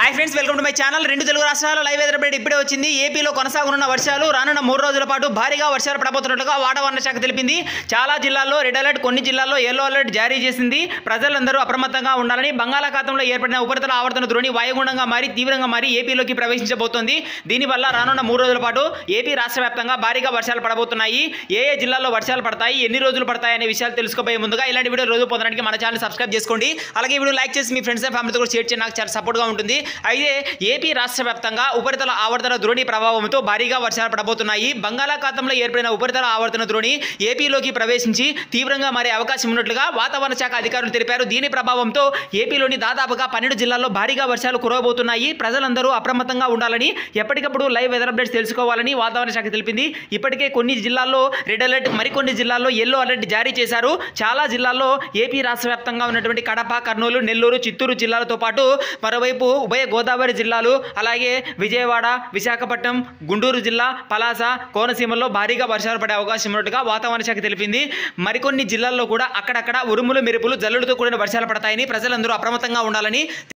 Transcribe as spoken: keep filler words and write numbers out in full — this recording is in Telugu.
High friends welcome to my channel రెండు తెలుగు రాష్ట్రాల లైవ్ వెదర్ అప్డేట్ ఇప్పుడే వచ్చింది। ఏపీలో కొనసాగనున్న వర్షాలు రానున్న మూడు రోజుల పాటు భారీగా వర్షాలు పడబోతున్నట్లుగా వాతావరణ శాఖ తెలిపింది। చాలా జిల్లాల్లో రెడ్ అలర్ట్, కొన్ని జిల్లాల్లో యెల్లో అలర్ట్ జారీ చేసింది। ప్రజలందరూ అప్రమత్తంగా ఉండాలని బంగాళాఖాతంలో ఏర్పడిన ఉపరితల ఆవర్తన ద్రోణి వాయుగుండంగా మారి తీవ్రంగా మారి ఏపీలోకి ప్రవేశించబోతోంది। దీనివల్ల రానున్న మూడు రోజుల పాటు ఏపీ రాష్ట్ర వ్యాప్తంగా భారీగా వర్షాలు పడబోతున్నాయి। ఏ ఏ జిల్లాల్లో వర్షాలు పడతాయి, ఎన్ని రోజులు పడతాయి అనే విషయాలు తెలుసుకోబోయే ముందుగా ఇలాంటి వీడియో రోజు పొందడానికి మన ఛానల్ సబ్స్క్రైబ్ చేసుకోండి। అలాగే వీడియో లైక్ చేసి మీ ఫ్రెండ్స్ అండ్ ఫ్యామిలీతో కూడా షేర్ చేయండి, నాకు చాలా సపోర్ట్గా ఉంటుంది। అయితే ఏపీ రాష్ట్ర వ్యాప్తంగా ఉపరితల ఆవర్తన ద్రోణి ప్రభావంతో భారీగా వర్షాలు పడబోతున్నాయి। బంగాళాఖాతంలో ఏర్పడిన ఉపరితల ఆవర్తన ద్రోణి ఏపీలోకి ప్రవేశించి తీవ్రంగా మారే అవకాశం ఉన్నట్లుగా వాతావరణ శాఖ అధికారులు తెలిపారు। దీని ప్రభావంతో ఏపీలోని దాదాపుగా పన్నెండు జిల్లాల్లో భారీగా వర్షాలు కురవబోతున్నాయి। ప్రజలందరూ అప్రమత్తంగా ఉండాలని, ఎప్పటికప్పుడు లైవ్ వెదర్ అప్డేట్స్ తెలుసుకోవాలని వాతావరణ శాఖ తెలిపింది। ఇప్పటికే కొన్ని జిల్లాల్లో రెడ్ అలర్ట్, మరికొన్ని జిల్లాల్లో యెల్లో అలర్ట్ జారీ చేశారు। చాలా జిల్లాల్లో ఏపీ రాష్ట్ర వ్యాప్తంగా ఉన్నటువంటి కడప, కర్నూలు, నెల్లూరు, చిత్తూరు జిల్లాలతో పాటు మరోవైపు ఉభయ గోదావరి జిల్లాలు, అలాగే విజయవాడ, విశాఖపట్నం, గుంటూరు జిల్లా, పలాస, కోనసీమల్లో భారీగా వర్షాలు పడే అవకాశం ఉన్నట్టుగా వాతావరణ శాఖ తెలిపింది। మరికొన్ని జిల్లాల్లో కూడా అక్కడక్కడ ఉరుములు, మెరుపులు, జల్లులతో కూడిన వర్షాలు పడతాయని ప్రజలందరూ అప్రమత్తంగా ఉండాలని